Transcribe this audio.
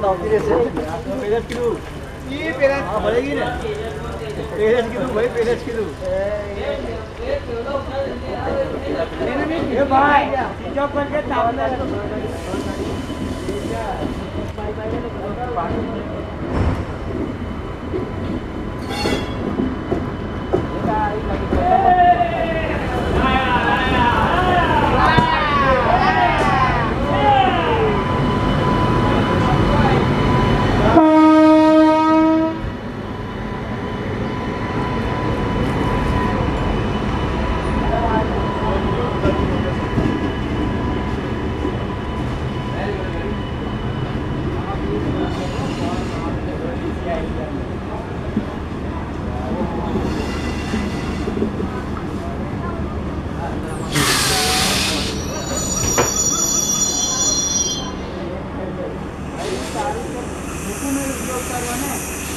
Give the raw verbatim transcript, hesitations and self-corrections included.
parents की दू ये पेरेंट्स हां बढ़ेगी ना पेरेंट्स की दू भाई पेरेंट्स की दू ये भाई जो करके सामने में उपयोग करवाना